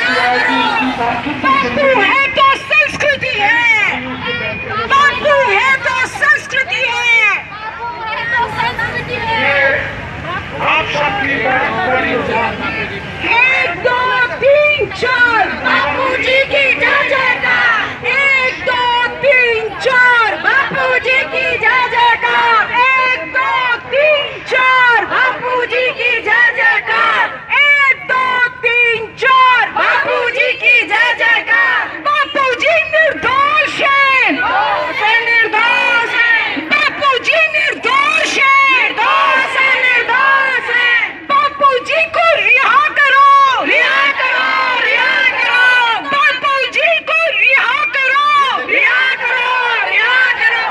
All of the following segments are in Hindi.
बापू है तो संस्कृति है, बापू है तो संस्कृति है, आप सबकी बड़ी 1 2 3 4 बापू जी की जय जयकार, 1 2 3 4 बापू जी की जय जयकार, 1 2 3 4 बापू जी की जय जयकार, 1 2 3 4 बापू जी की जय जयकार। बापू जी निर्दोष है, निर्दोष है, बापू जी निर्दोष है, निर्दोष है, निर्दोष है। बापू जी को रिहा करो, रिहा करो, रिहा करो, बापू जी को रिहा करो, रिहा करो, रिहा करो।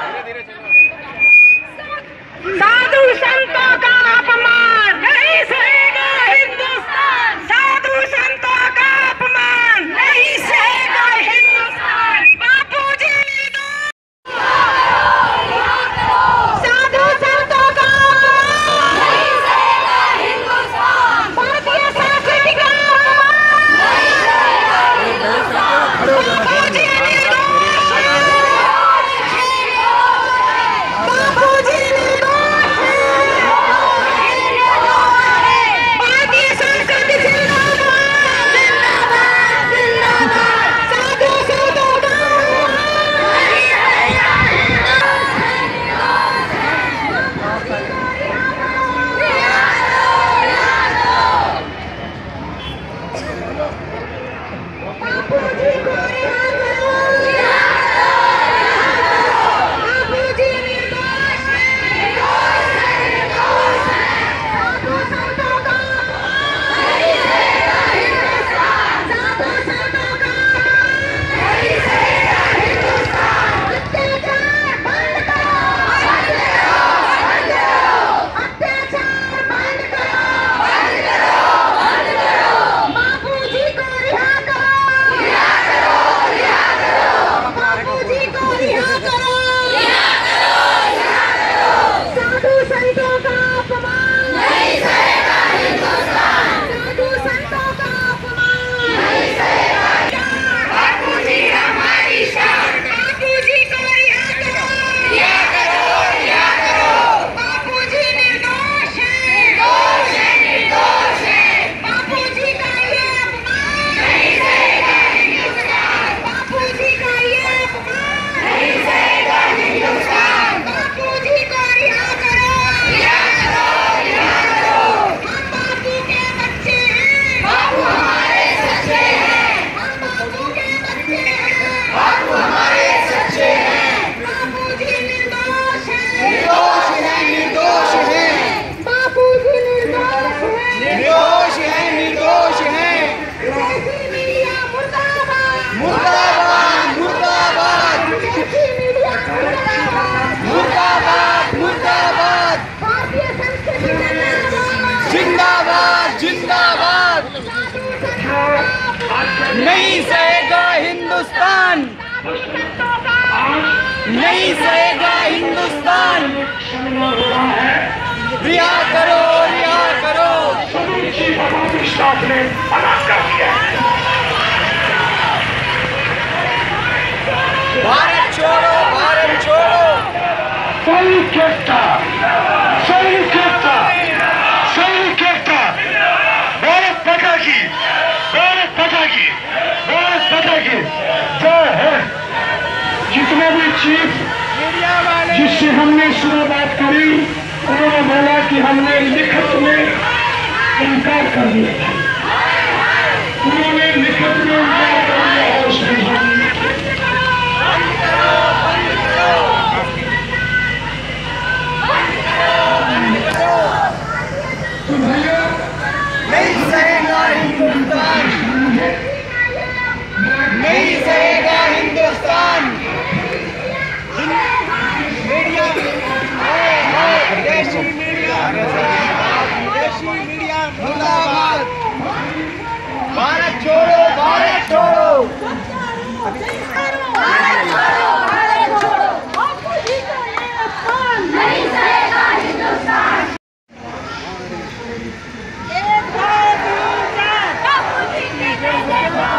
साधु संतों का अपमान नहीं सहेगा हिंदुस्तान, साधु संतों का अपमान नहीं सहेगा हिंदुस्तान। बापू जी साधु संतों का अपमान नहीं सहेगा हिंदुस्तान, भारतीय संस्कृति का अपमान नहीं सहेगा हिंदुस्तान। बापू जी निर्दोष है, बापू जी निर्दोष है, भारतीय संस्कृति जिंदाबाद, जिंदाबाद, जिंदाबाद। साधु संतों का अपमान नहीं सहेगा नहीं सहेगा हिंदुस्तान, नहीं सहेगा हिंदुस्तान। रिहा करो, रिहा करो। स्टाफ ने मना कर दिया। भारत छोड़ो, भारत छोड़ो। सही कहता, सही कहता, सही कहता। भारत माता की, भारत माता की, भारत माता की जय है। जितने भी चीफ जिससे हमने सुबह बात करी, उन्होंने बोला कि हमने लिखित में इनकार कर दिया था, उन्होंने लिखित में इनकार कर दिया है उसमें। तो भैया नहीं सहेगा हिंदुस्तान, नहीं सहेगा हिंदुस्तान। मीडिया, विदेशी मीडिया, विदेशी मीडिया मुर्दाबाद। भारत छोड़ो, भारत छोड़ो। नहीं सहेगा हिंदुस्तान। एक बार